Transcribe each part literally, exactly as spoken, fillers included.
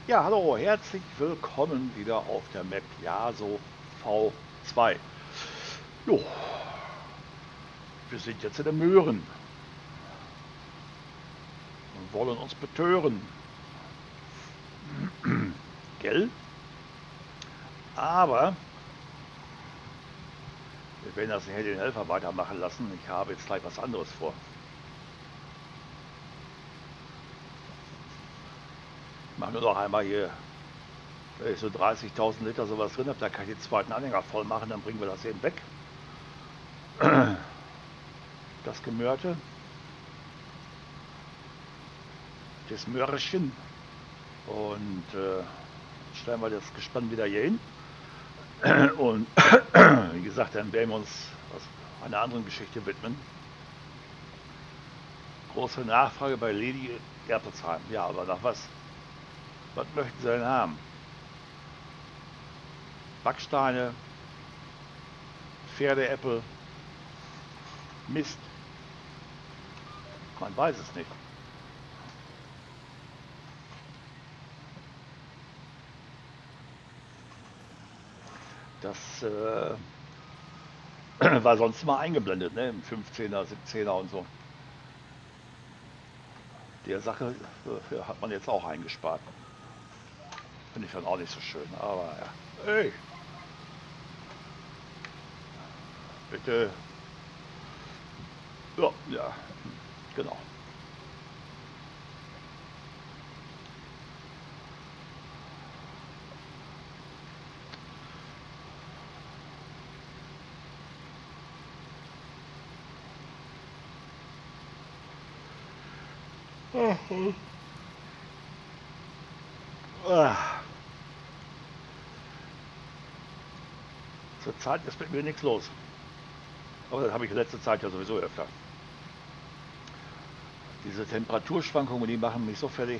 Ja, hallo, herzlich willkommen wieder auf der Map Yaso V zwei. Jo, wir sind jetzt in den Möhren und wollen uns betören. Gell? Aber wir werden das nicht den Helfer weitermachen lassen. Ich habe jetzt gleich was anderes vor. Ich mache nur noch einmal hier, wenn ich so dreißigtausend Liter sowas drin habe, dann kann ich den zweiten Anhänger voll machen, dann bringen wir das eben weg. Das Gemörte, das Möhrchen. Und äh, stellen wir das Gespann wieder hier hin. Und wie gesagt, dann werden wir uns einer anderen Geschichte widmen. Große Nachfrage bei Lady Gerpersheim. Ja, aber nach was? Was möchten Sie denn haben? Backsteine, Pferdeäpfel, Mist? Man weiß es nicht. Das äh, war sonst immer eingeblendet, ne? Im fünfzehner, siebzehner und so. Der Sache äh, hat man jetzt auch eingespart. Finde ich dann auch nicht so schön, aber ja. Ey, bitte. Ja, ja, genau. Ah, zurzeit ist mit mir nichts los. Aber das habe ich in letzter Zeit ja sowieso öfter. Diese Temperaturschwankungen, die machen mich so fertig.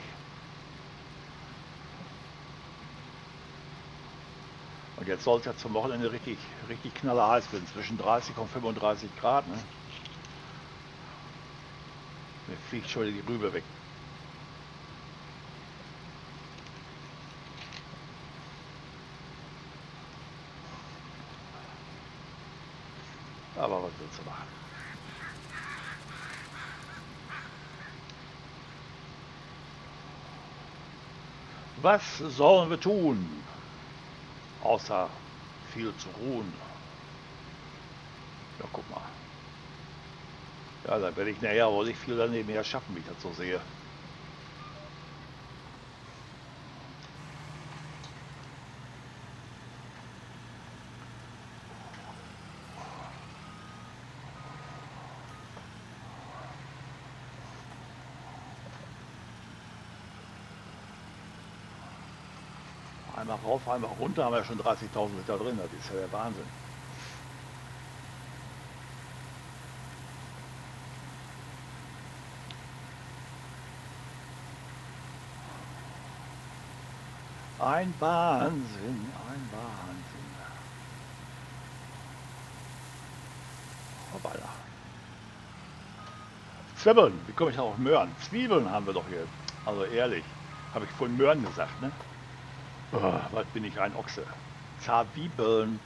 Und jetzt soll es ja zum Wochenende richtig, richtig knallerheiß werden, zwischen dreißig und fünfunddreißig Grad. Ne? Mir fliegt schon die Rübe weg. Aber was willst du machen? Was sollen wir tun, außer viel zu ruhen? Ja, guck mal. Ja, dann werde ich nachher wohl nicht viel daneben her schaffen, wie ich das so sehe. Einmal rauf, einmal runter, haben wir ja schon dreißigtausend Liter drin. Das ist ja der Wahnsinn. Ein Wahnsinn, ein Wahnsinn. Hoppala. Zwiebeln, wie komme ich auf Möhren? Zwiebeln haben wir doch hier. Also ehrlich, habe ich vorhin Möhren gesagt, ne? Oh, was bin ich ein Ochse? Zwiebeln.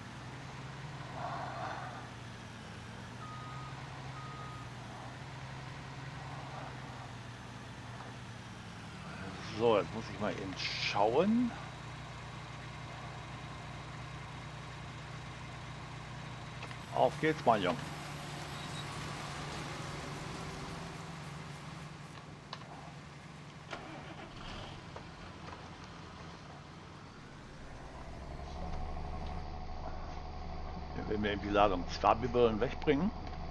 So, jetzt muss ich mal eben schauen. Auf geht's, mein Junge. Hier werden wir eben die Ladung Zwiebeln wegbringen.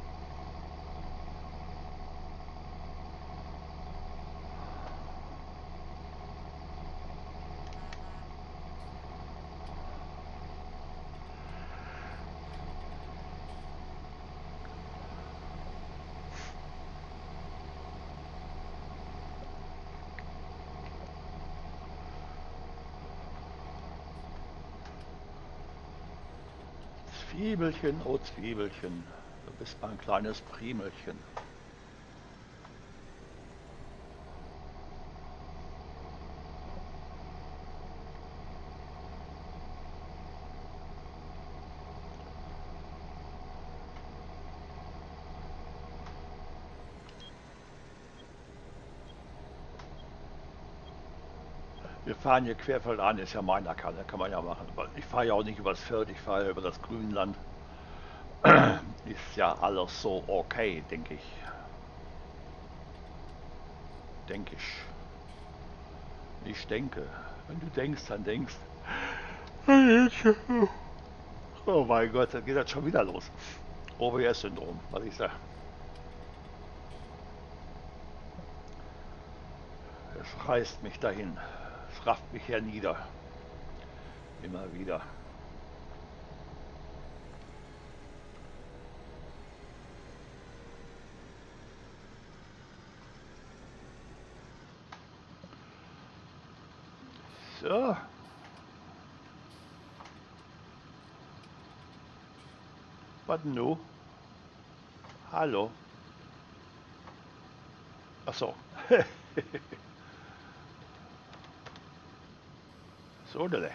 Zwiebelchen, oh Zwiebelchen, du bist mein kleines Primelchen. Wir fahren hier querfeldein, ist ja meiner Kann, kann man ja machen. Aber ich fahre ja auch nicht übers Feld, ich fahre ja über das Grünland. Ist ja alles so okay, denke ich. Denke ich. Ich denke. Wenn du denkst, dann denkst. Oh mein Gott, dann geht das schon wieder los. O W S-Syndrom, was ich sage. Es reißt mich dahin. Es rafft mich hernieder. Immer wieder. So. Was denn nu? Hallo? Ach so. So, dele.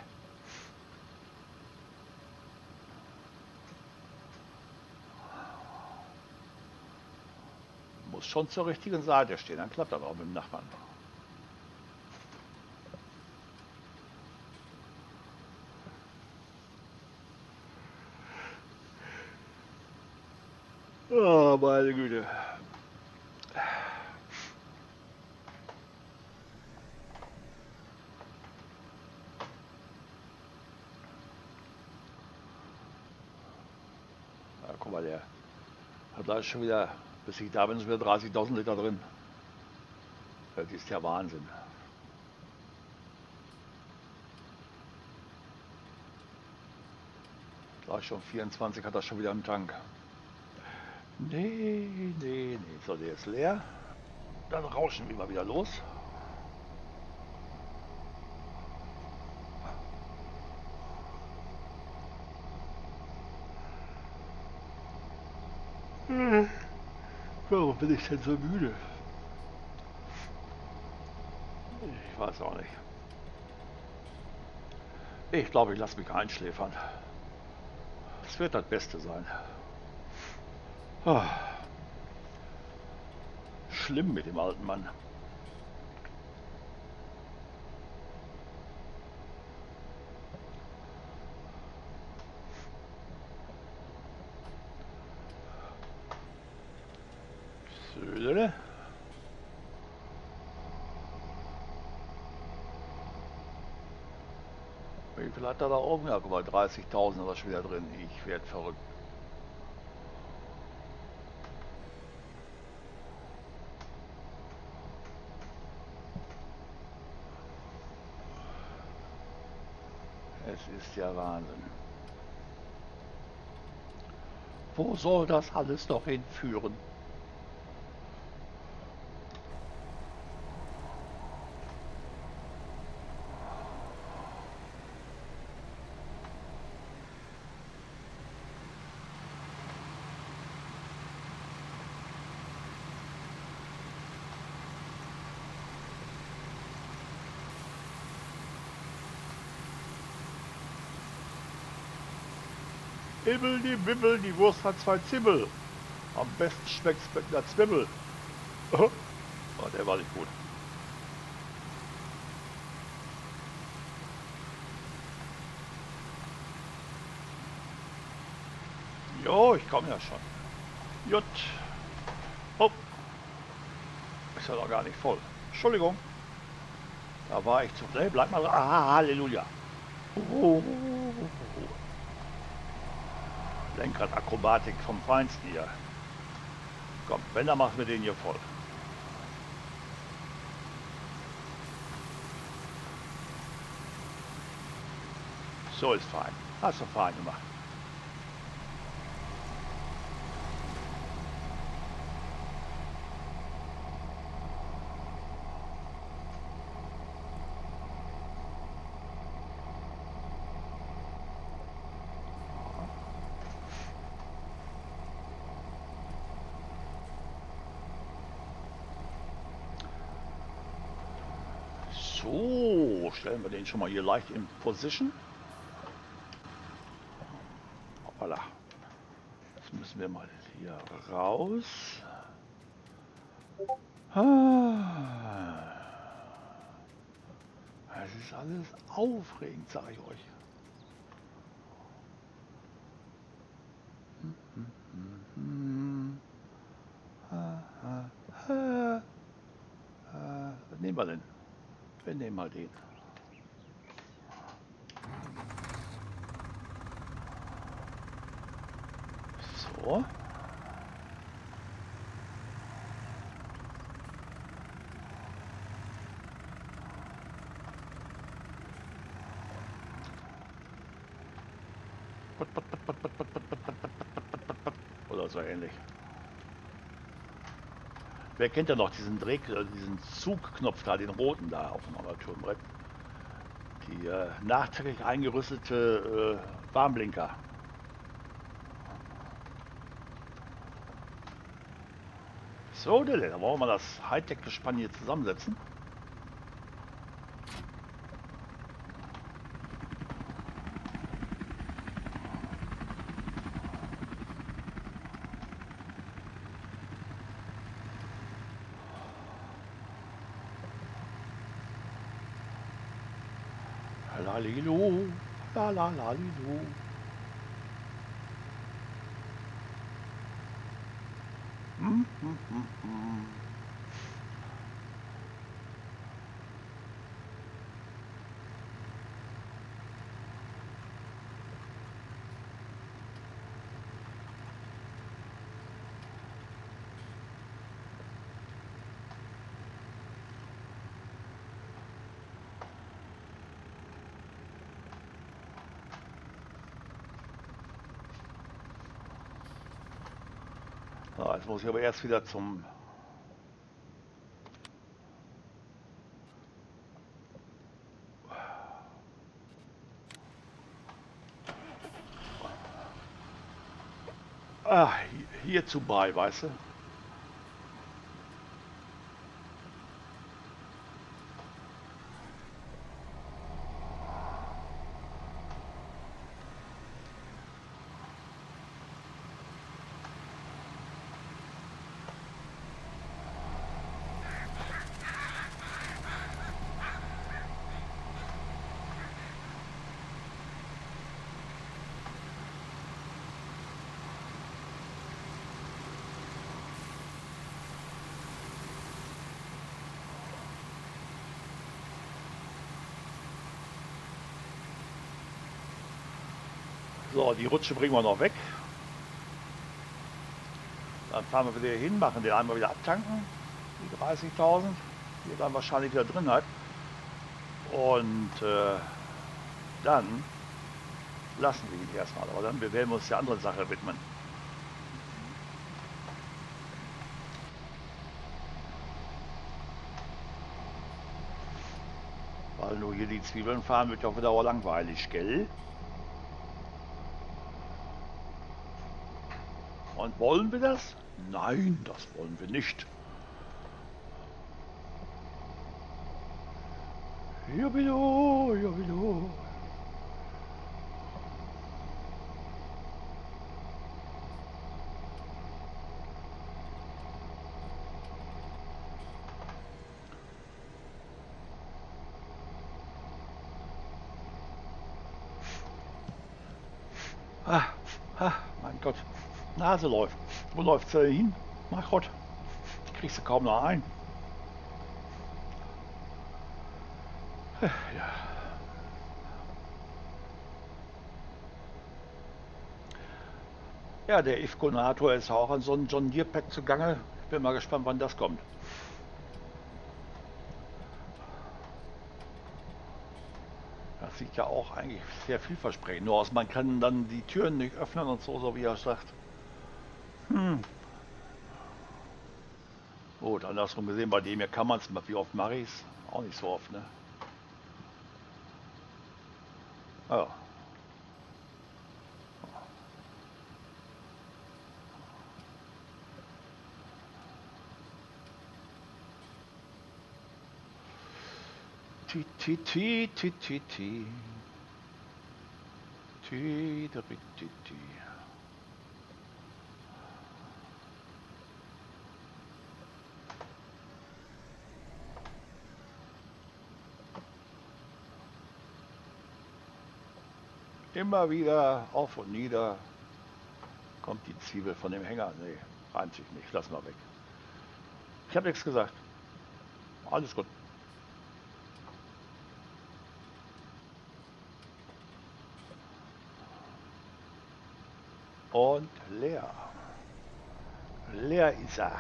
Muss schon zur richtigen Seite stehen, dann klappt das auch mit dem Nachbarn. Oh, meine Güte. Ja, guck mal, der hat gleich schon wieder, bis ich da bin, schon wieder dreißigtausend Liter drin. Das ist ja Wahnsinn. Gleich schon vierundzwanzig hat er schon wieder im Tank. Nee, nee, nee. So, der ist leer. Dann rauschen wir mal wieder los. Warum bin ich denn so müde? Ich weiß auch nicht. Ich glaube, ich lasse mich einschläfern. Das wird das Beste sein. Ah, schlimm mit dem alten Mann. Södele. Wie viel hat er da oben? Ja, guck mal, dreißigtausend ist er schon wieder drin. Ich werde verrückt. Es ist ja Wahnsinn. Wo soll das alles noch hinführen? Himmel, die Wimmel, die Wurst hat zwei Zimmel. Am besten schmeckt's mit einer Zwimmel. Oh, der war nicht gut. Jo, ich komme ja schon. Jut. Oh. Ist ja doch gar nicht voll. Entschuldigung. Da war ich zu. Nee, bleib mal. Ah, Halleluja. Oh. Lenkrad-Akrobatik vom Feinsten hier. Komm, wenn, dann machen wir den hier voll. So ist fein. Hast du fein gemacht. So, stellen wir den schon mal hier leicht in Position. Hoppala. Jetzt müssen wir mal hier raus. Ah. ist alles aufregend, sage ich euch. Hm, hm, hm, hm. Ha, ha, ha. Äh, was nehmen wir denn? Wir nehmen mal den. So. Oder so ähnlich. Wer kennt ja noch diesen Dreh, äh, diesen Zugknopf da, den roten da auf dem Armaturenbrett? Die äh, nachträglich eingerüstete äh, Warnblinker. So, Dille, da wollen wir das Hightech-Gespann hier zusammensetzen. Lalilu, la la lalilu. Hm, hm, hm, hm. So, jetzt muss ich aber erst wieder zum... Ah, hierzu bei, weißt du? So, die Rutsche bringen wir noch weg. Dann fahren wir wieder hier hin, machen den einmal wieder abtanken. Die dreißigtausend, die er dann wahrscheinlich wieder drin hat. Und äh, dann lassen wir ihn erstmal. Aber dann werden wir uns der anderen Sache widmen. Weil nur hier die Zwiebeln fahren wird ja auf Dauer langweilig, gell? Und wollen wir das? Nein, das wollen wir nicht. Jubiläum, Jubiläum. Ah, ah, mein Gott. Nase läuft. Wo läuft sie hin? Mein Gott. Die kriegst du kaum noch ein. Ja. Ja, der Ifkonator ist auch an so einem John Deere Pack zugange. Ich bin mal gespannt, wann das kommt. Das sieht ja auch eigentlich sehr vielversprechend nur aus. Man kann dann die Türen nicht öffnen und so, so wie er sagt. Hm. Gut, andersrum gesehen, bei dem hier kann man es, wie oft mache ich es? Auch nicht so oft, ne? Ja. Ti, ti, ti, ti, ti, ti. Ti, ti, ti, ti. Immer wieder auf und nieder kommt die Zwiebel von dem Hänger. Nee, reimt sich nicht. Lass mal weg. Ich habe nichts gesagt. Alles gut. Und leer. Leer ist er.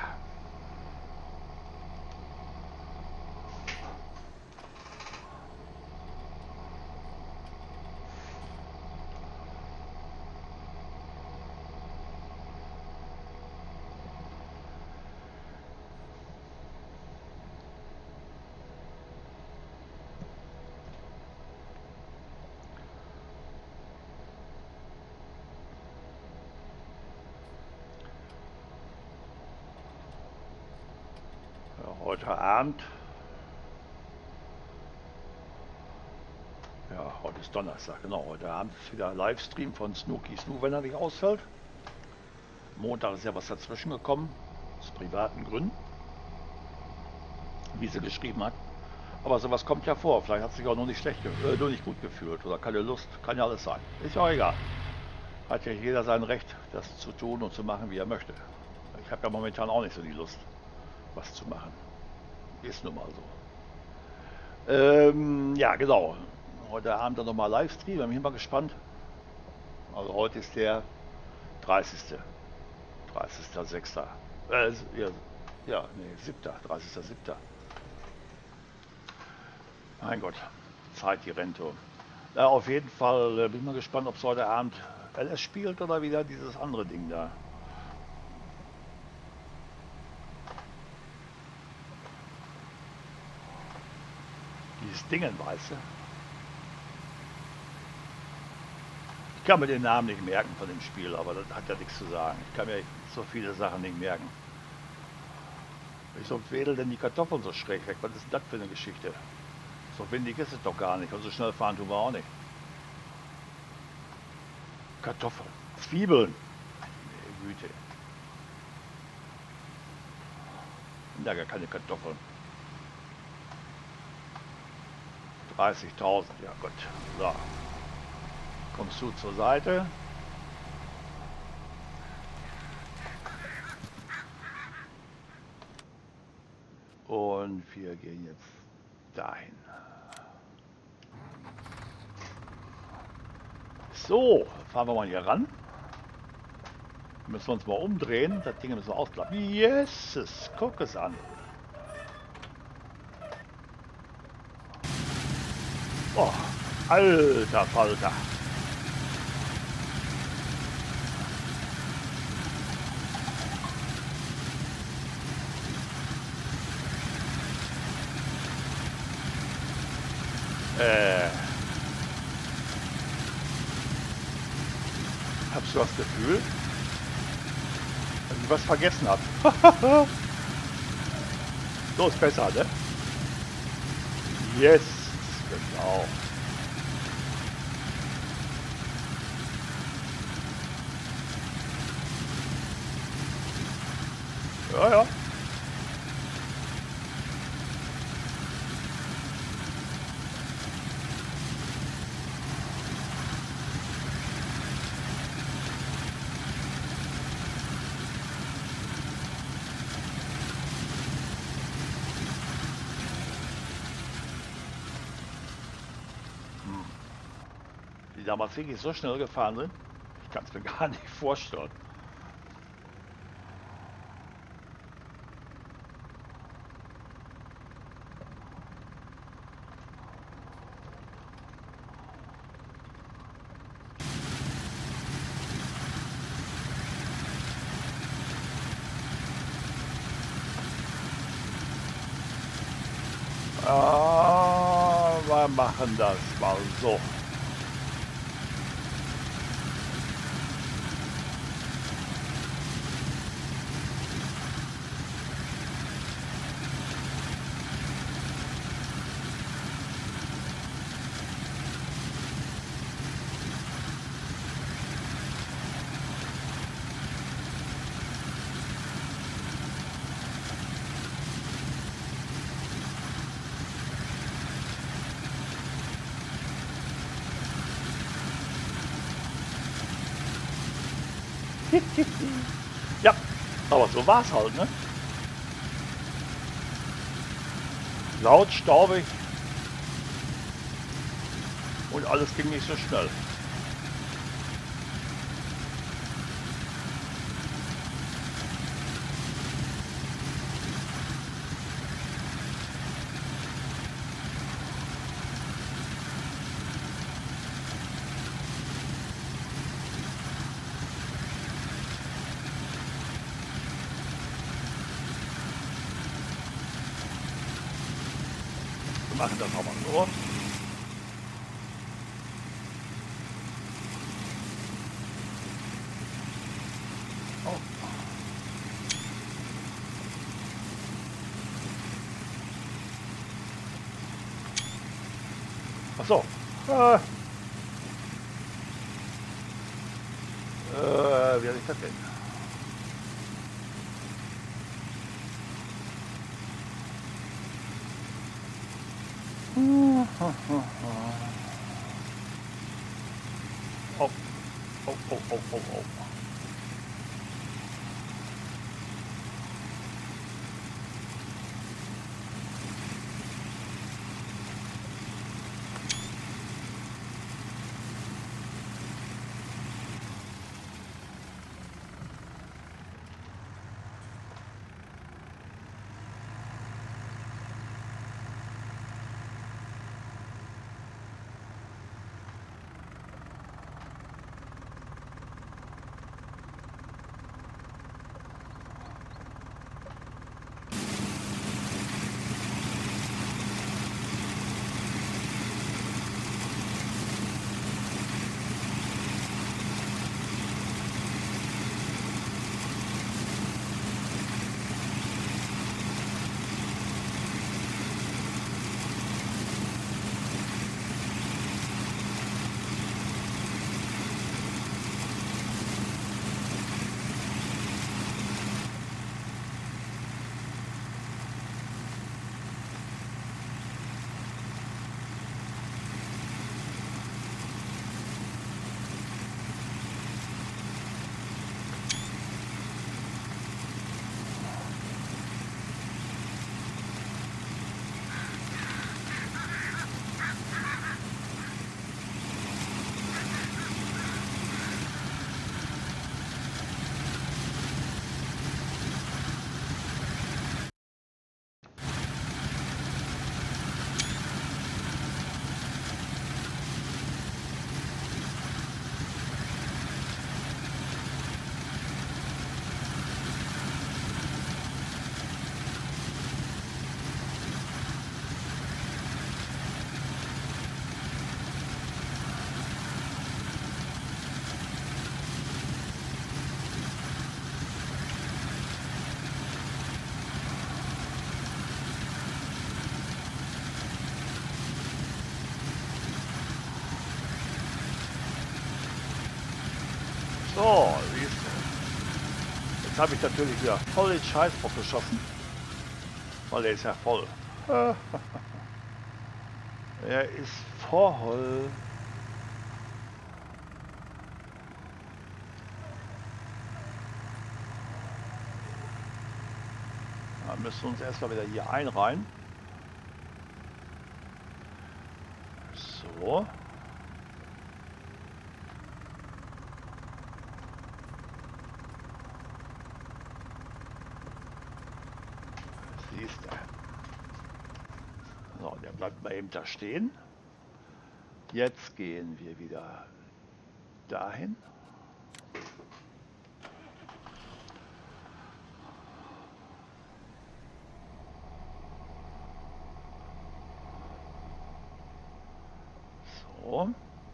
Ja, heute Abend, ja, heute ist Donnerstag, genau, heute Abend ist wieder Livestream von Snooki Snoo, wenn er nicht ausfällt. Montag ist ja was dazwischen gekommen, aus privaten Gründen, wie sie geschrieben hat. Aber sowas kommt ja vor, vielleicht hat sie sich auch nur nicht schlecht, äh, nur nicht gut gefühlt oder keine Lust, kann ja alles sein. Ist ja auch egal. Hat ja jeder sein Recht, das zu tun und zu machen, wie er möchte. Ich habe ja momentan auch nicht so die Lust, was zu machen. Ist nun mal so. Ähm, ja, genau. Heute Abend dann nochmal Livestream, da bin ich mal gespannt. Also heute ist der dreißigste dreißigster sechster Äh, ja, ja, nee, siebter dreißigster siebter Mein Gott, Zeit die Rente. Ja, auf jeden Fall äh, bin ich mal gespannt, ob es heute Abend L S spielt oder wieder dieses andere Ding da. Dieses Dingen, weißt du? Ich kann mir den Namen nicht merken von dem Spiel, aber das hat ja nichts zu sagen. Ich kann mir so viele Sachen nicht merken. Wieso wedelt denn die Kartoffeln so schräg weg? Was ist denn das für eine Geschichte? So windig ist es doch gar nicht. Und so schnell fahren tun wir auch nicht. Kartoffeln. Zwiebeln. Nee, Güte. Sind da gar keine Kartoffeln. dreißigtausend. Ja Gott. So. Kommst du zur Seite. Und wir gehen jetzt dahin. So, fahren wir mal hier ran. Müssen wir uns mal umdrehen. Das Ding müssen wir ausklappen. Jesus, guck es an. Oh, alter Falter. Äh, hast du das Gefühl, dass ich was vergessen habe? So ist besser, ne? Yes, genau. Ja, ja. Die damals wirklich so schnell gefahren sind, ich kann es mir gar nicht vorstellen. Ah, wir machen das mal so. Ja, aber so war es halt, ne? Laut, staubig und alles ging nicht so schnell. Wir machen das aber so. Oh. Ach so. Äh, äh, wie soll ich das denn? Oh, oh, oh, oh, oh, oh. So, siehst du. Jetzt habe ich natürlich wieder voll den Scheißbock geschossen. Weil der ist ja voll. Er ist voll. Da müssen wir uns erstmal wieder hier einreihen. So. Siehst du. So, der bleibt mal eben da stehen. Jetzt gehen wir wieder dahin. So.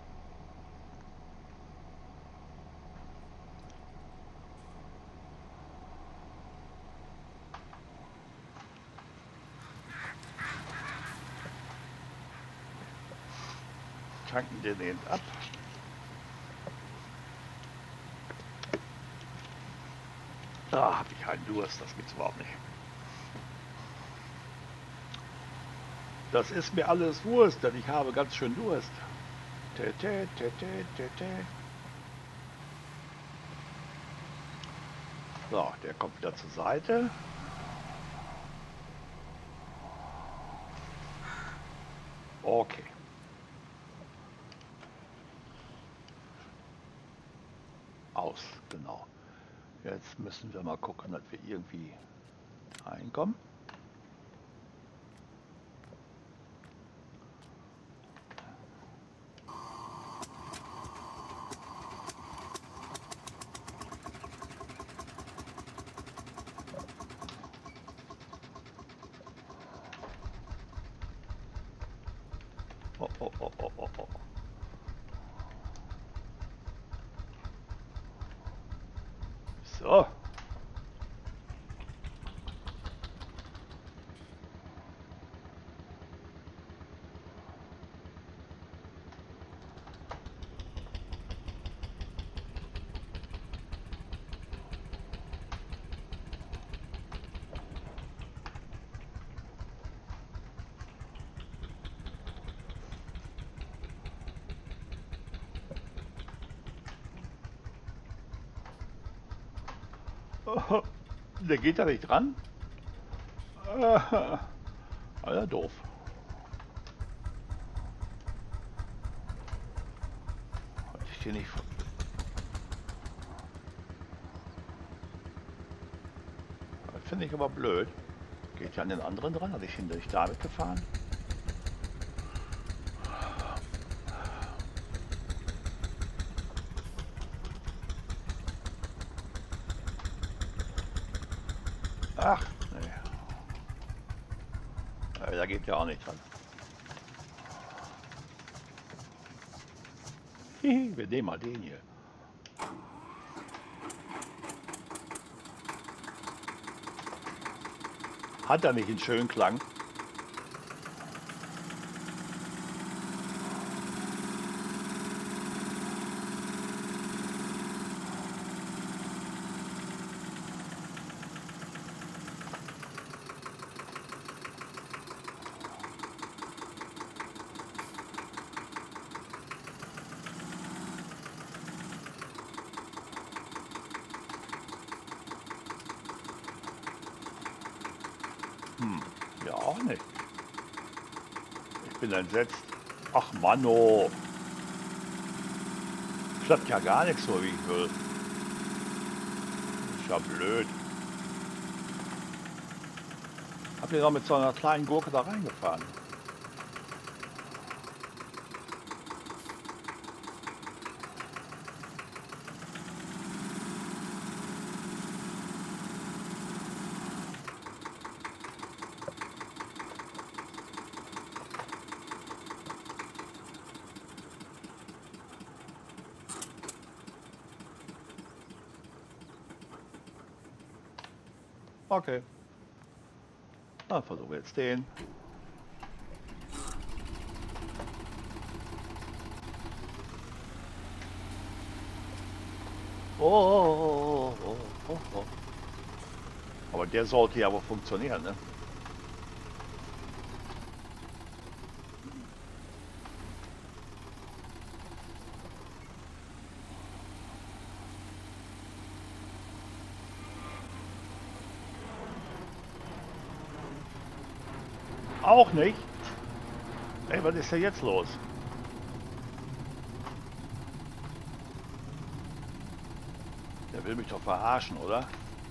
Tanken den eben ab. Da habe ich einen Durst, das gibt's überhaupt nicht. Das ist mir alles Wurst, denn ich habe ganz schön Durst. Tete, tete, tete. So, der kommt wieder zur Seite. Okay. Aus, genau. Jetzt müssen wir mal gucken, dass wir irgendwie reinkommen. Oh, oh, oh, oh, oh, oh. So. Oh, der geht da nicht dran. Alter, doof. Ich stehe nicht. Das finde ich aber blöd. Geht ja an den anderen dran. Hatte ich hinter nicht damit gefahren? Ach, nee. Da geht ja auch nicht dran. Wir nehmen mal den hier. Hat er nicht einen schönen Klang? Hm, ja auch nicht. Ich bin entsetzt. Ach Manno. Klappt ja gar nichts so wie ich will. Ist ja blöd. Habt ihr noch mit so einer kleinen Gurke da reingefahren? Okay. Dann versuchen wir jetzt den. Oh, oh, oh, oh, oh. Aber der sollte ja wohl funktionieren, ne? Auch nicht? Ey, was ist denn jetzt los? Der will mich doch verarschen, oder?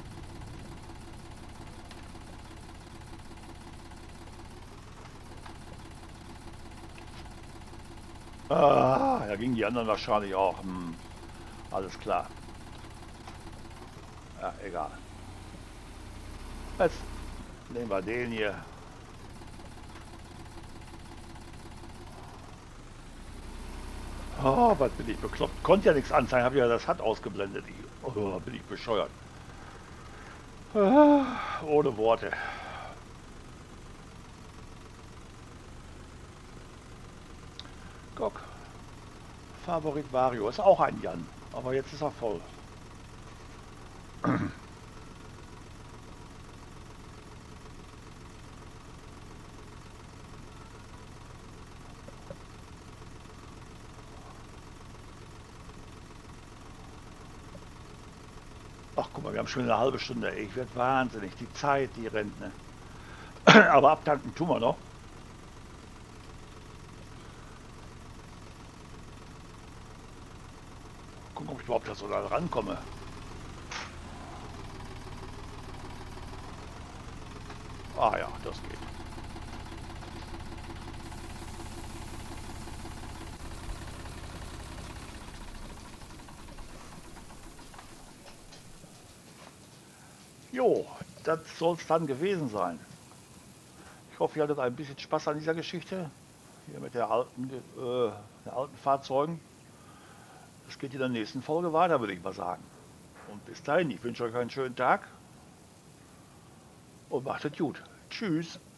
Ah, da gingen die anderen wahrscheinlich auch. Hm, alles klar. Ja, egal. Jetzt nehmen wir den hier. Oh, was bin ich bekloppt. Konnte ja nichts anzeigen, habe ja das H U D ausgeblendet. Oh, bin ich bescheuert. Ah, ohne Worte. Guck. Favorit Vario ist auch ein Jan, aber jetzt ist er voll. Ach guck mal, wir haben schon eine halbe Stunde. Ey, ich werde wahnsinnig. Die Zeit, die rennt, ne? Aber abtanken tun wir noch. Gucken, ob ich überhaupt da so da rankomme. Ah ja, das geht. Jo, das soll es dann gewesen sein. Ich hoffe, ihr hattet ein bisschen Spaß an dieser Geschichte. Hier mit der alten, äh, der alten Fahrzeugen. Es geht in der nächsten Folge weiter, würde ich mal sagen. Und bis dahin, ich wünsche euch einen schönen Tag und macht es gut. Tschüss.